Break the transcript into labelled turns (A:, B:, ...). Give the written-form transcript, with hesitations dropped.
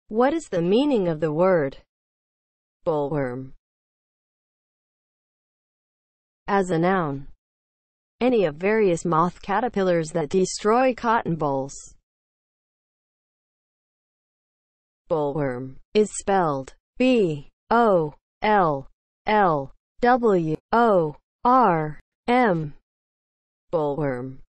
A: What is the meaning of the word bollworm? As a noun, any of various moth caterpillars that destroy cotton bolls. Bollworm is spelled B-O-L-L-W-O-R-M. Bollworm.